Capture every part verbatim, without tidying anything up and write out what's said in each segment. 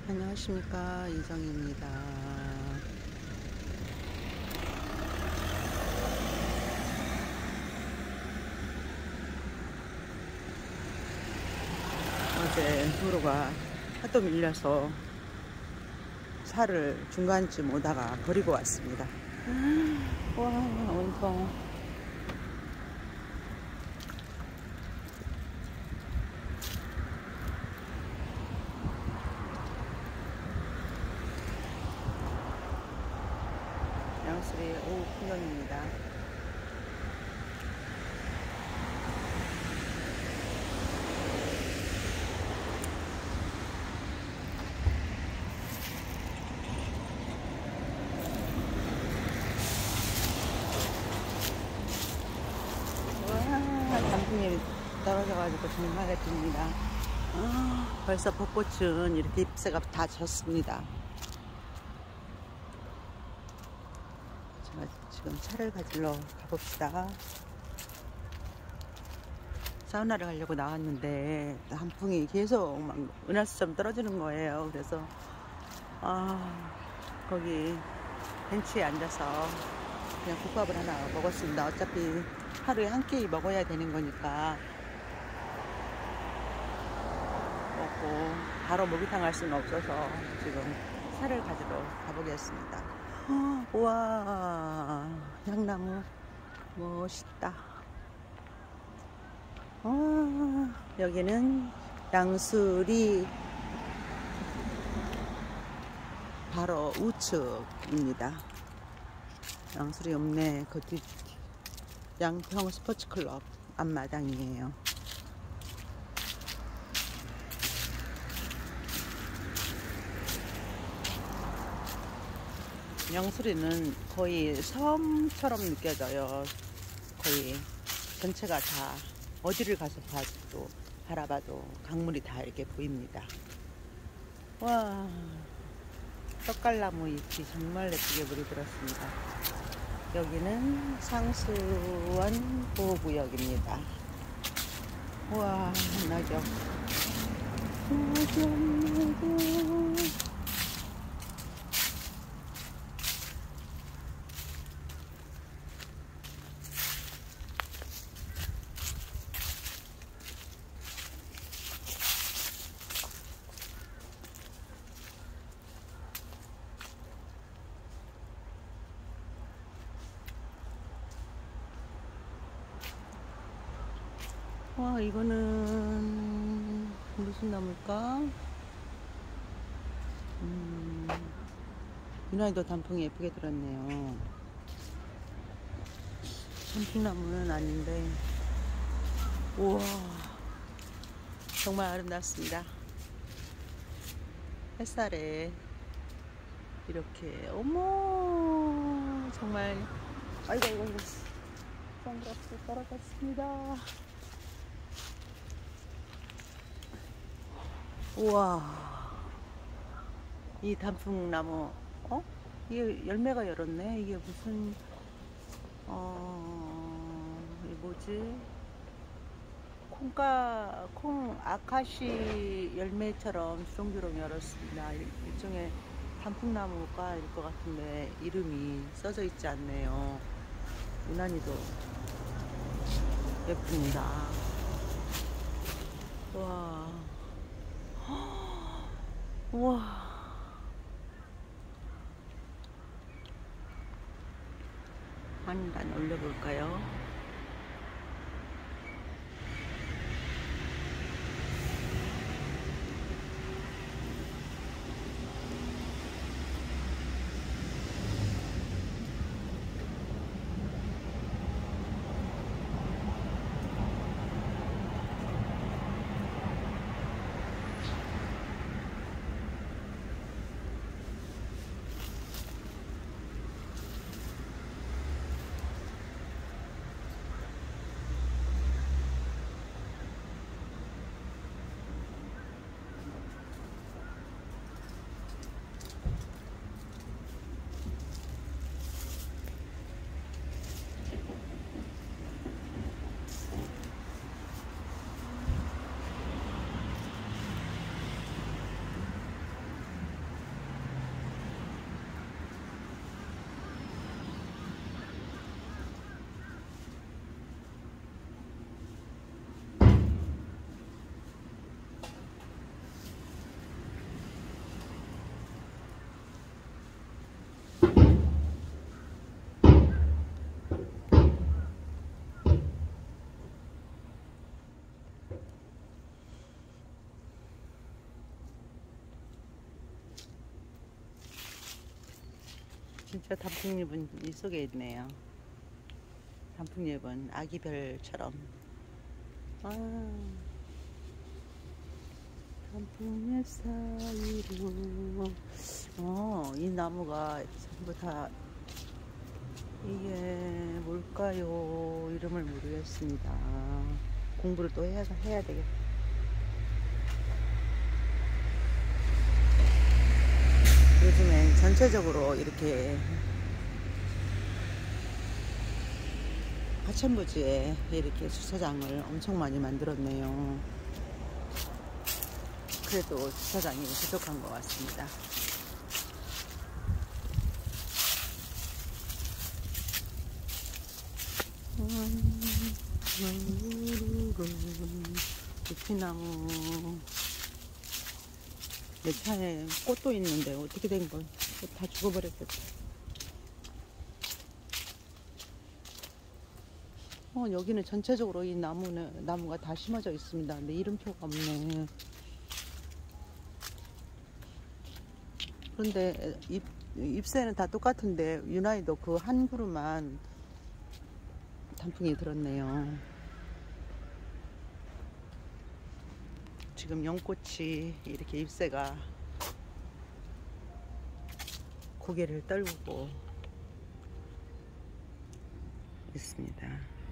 안녕하십니까, 이정입니다. 어제 도로가 하도 밀려서 차를 중간쯤 오다가 버리고 왔습니다. 와, 온통. 양수리 오후 풍경입니다. 와, 단풍이 떨어져가지고 정말 예쁩니다. 아, 벌써 벚꽃은 이렇게 잎새가 다 졌습니다. 제가 지금 차를 가지러 가봅시다. 사우나를 가려고 나왔는데 단풍이 계속 막 은하수처럼 떨어지는 거예요. 그래서 아, 거기 벤치에 앉아서 그냥 국밥을 하나 먹었습니다. 어차피 하루에 한 끼 먹어야 되는 거니까 먹고 바로 목욕탕 갈 수는 없어서 지금 차를 가지러 가보겠습니다. 우와, 향나무 멋있다. 와, 여기는 양수리 바로 우측입니다. 양수리 읍내 그 뒤 양평 스포츠클럽 앞마당이에요. 양수리는 거의 섬처럼 느껴져요. 거의 전체가 다 어디를 가서 봐도 바라봐도 강물이 다 이렇게 보입니다. 와, 떡갈나무 잎이 정말 예쁘게 물이 들었습니다. 여기는 상수원 보호구역입니다. 우와, 낙엽. 낙엽, 낙엽. 와, 이거는 무슨 나무일까? 음, 유난히도 단풍이 예쁘게 들었네요. 단풍나무는 아닌데, 우와, 정말 아름답습니다. 햇살에 이렇게, 어머, 정말, 아이고, 아이고, 아이고, 선글라스 떨어졌습니다. 우와, 이 단풍나무, 어? 이게 열매가 열었네. 이게 무슨, 어, 이게 뭐지? 콩가, 콩, 아카시 열매처럼 주렁주렁 열었습니다. 일종의 단풍나무과일 것 같은데, 이름이 써져 있지 않네요. 유난히도 예쁩니다. 와. 우와, 한 단 올려볼까요? 진짜 단풍잎은 이 속에 있네요. 단풍잎은 아기별처럼. 아, 단풍잎 사이로. 어, 이 나무가 전부 다 이게 뭘까요? 이름을 모르겠습니다. 공부를 또 해야, 해야 되겠다. 요즘엔 전체적으로 이렇게 하천부지에 이렇게 주차장을 엄청 많이 만들었네요. 그래도 주차장이 부족한 것 같습니다. 두피나무. 내 차에 꽃도 있는데 어떻게 된 걸? 다 죽어버렸겠다. 어, 여기는 전체적으로 이 나무는, 나무가 다 심어져 있습니다. 근데 이름표가 없네. 그런데 잎, 잎새는 다 똑같은데 유나이도 그 한 그루만 단풍이 들었네요. 지금 연꽃이 이렇게 잎새가 고개를 떨구고 있습니다.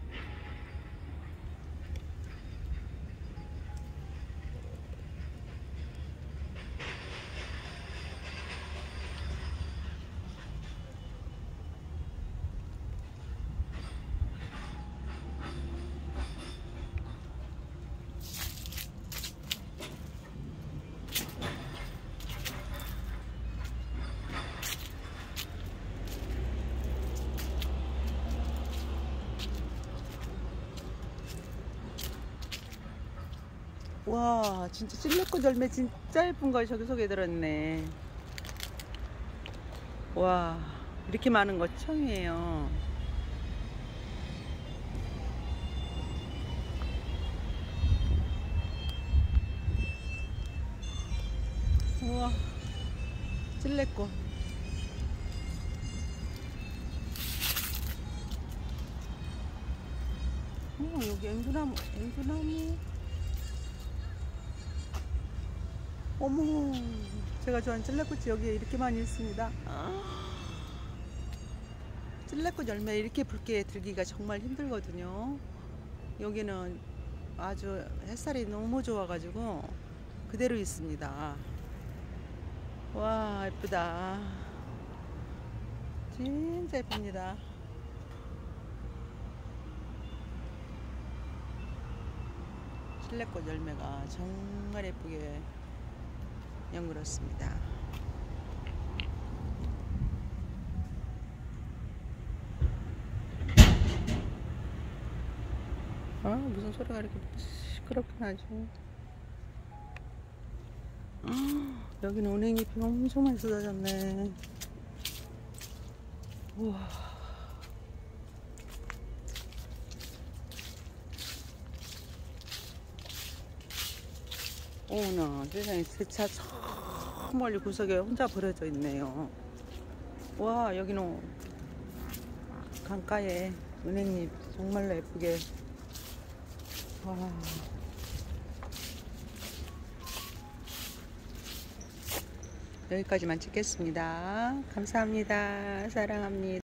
와, 진짜 찔레꽃 열매 진짜 예쁜 걸 저기 속에 들었네. 와, 이렇게 많은 거 처음이에요. 우와, 찔레꽃. 어, 여기 앵두나무, 앵두나무. 어머, 제가 좋아하는 찔레꽃이 여기에 이렇게 많이 있습니다. 아, 찔레꽃 열매 이렇게 붉게 들기가 정말 힘들거든요. 여기는 아주 햇살이 너무 좋아가지고 그대로 있습니다. 와, 예쁘다. 진짜 예쁩니다. 찔레꽃 열매가 정말 예쁘게 연그렇습니다. 아, 무슨 소리가 이렇게 시끄럽게 나죠? 아, 여기는 은행잎이 엄청 많이 쏟아졌네. 우와. 어머나, 세상에 제 차 저 멀리 구석에 혼자 버려져 있네요. 와, 여기는 강가에 은행잎 정말로 예쁘게. 와. 여기까지만 찍겠습니다. 감사합니다. 사랑합니다.